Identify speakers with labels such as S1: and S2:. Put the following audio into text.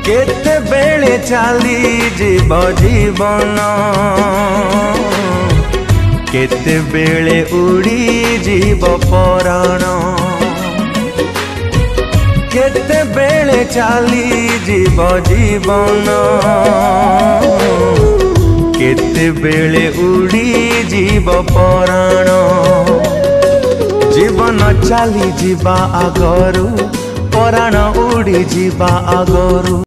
S1: केते बेले चली जीव जीवन केते बेले उड़ी जीव पराण केते बेले चली जीव जीवन केते बेले उड़ी जीव पराण जीवन चली जीवा आगरू पराण उड़ी जीवा आगरू।